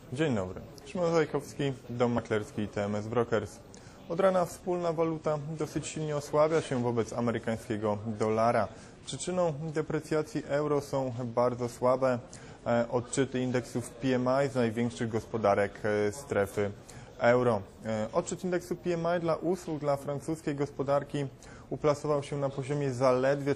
Dzień dobry. Szymon Zajkowski, Dom Maklerski TMS Brokers. Od rana wspólna waluta dosyć silnie osłabia się wobec amerykańskiego dolara. Przyczyną deprecjacji euro są bardzo słabe odczyty indeksów PMI z największych gospodarek strefy euro. Odczyt indeksu PMI dla usług dla francuskiej gospodarki uplasował się na poziomie zaledwie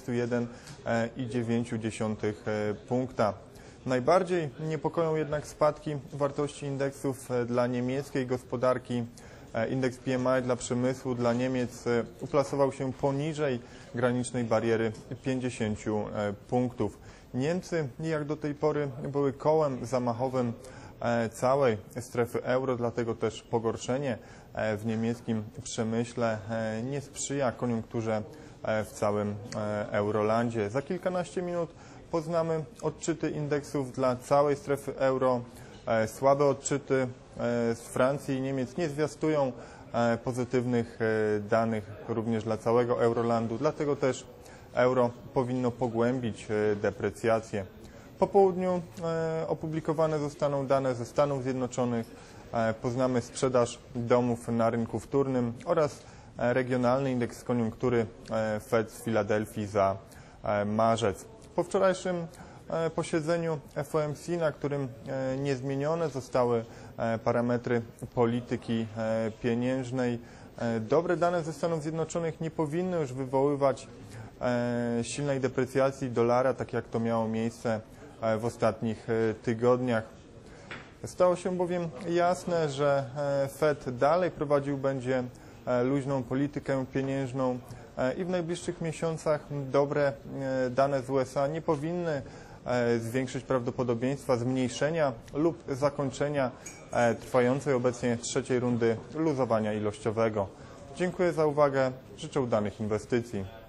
41,9 punkta. Najbardziej niepokoją jednak spadki wartości indeksów dla niemieckiej gospodarki. Indeks PMI dla przemysłu dla Niemiec uplasował się poniżej granicznej bariery 50 punktów. Niemcy jak do tej pory były kołem zamachowym całej strefy euro, dlatego też pogorszenie w niemieckim przemyśle nie sprzyja koniunkturze w całym Eurolandzie. Za kilkanaście minut poznamy odczyty indeksów dla całej strefy euro. Słabe odczyty z Francji i Niemiec nie zwiastują pozytywnych danych również dla całego Eurolandu, dlatego też euro powinno pogłębić deprecjację. Po południu opublikowane zostaną dane ze Stanów Zjednoczonych, poznamy sprzedaż domów na rynku wtórnym oraz regionalny indeks koniunktury Fed z Filadelfii za marzec. Po wczorajszym posiedzeniu FOMC, na którym niezmienione zostały parametry polityki pieniężnej, dobre dane ze Stanów Zjednoczonych nie powinny już wywoływać silnej deprecjacji dolara, tak jak to miało miejsce w ostatnich tygodniach. Stało się bowiem jasne, że Fed dalej prowadził będzie luźną politykę pieniężną i w najbliższych miesiącach dobre dane z USA nie powinny zwiększyć prawdopodobieństwa zmniejszenia lub zakończenia trwającej obecnie trzeciej rundy luzowania ilościowego. Dziękuję za uwagę, życzę udanych inwestycji.